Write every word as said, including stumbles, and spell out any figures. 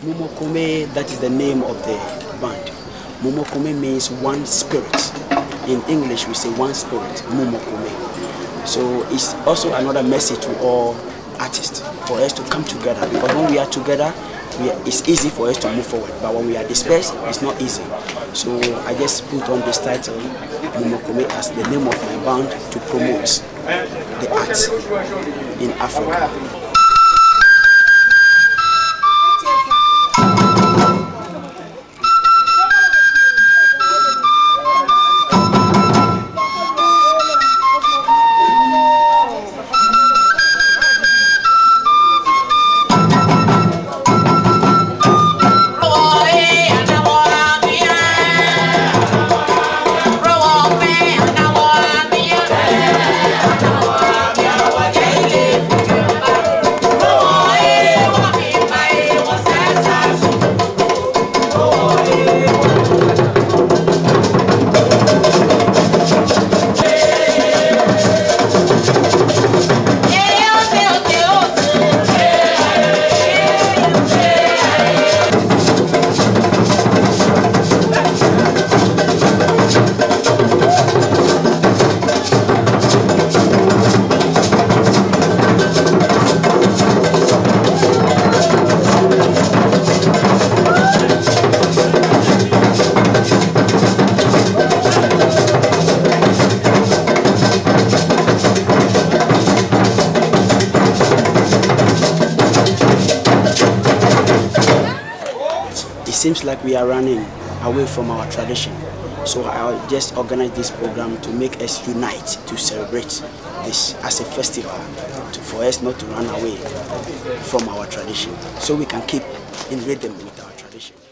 Mumo Kome, that is the name of the band. Mumo Kome means one spirit. In English, we say one spirit, Mumo Kome. So it's also another message to all artists for us to come together, because when we are together, we are, it's easy for us to move forward. But when we are dispersed, it's not easy. So I just put on this title, Mumo Kome, as the name of my band to promote the arts in Africa. It seems like we are running away from our tradition. So I just organized this program to make us unite, to celebrate this as a festival, to, for us not to run away from our tradition, so we can keep in rhythm with our tradition.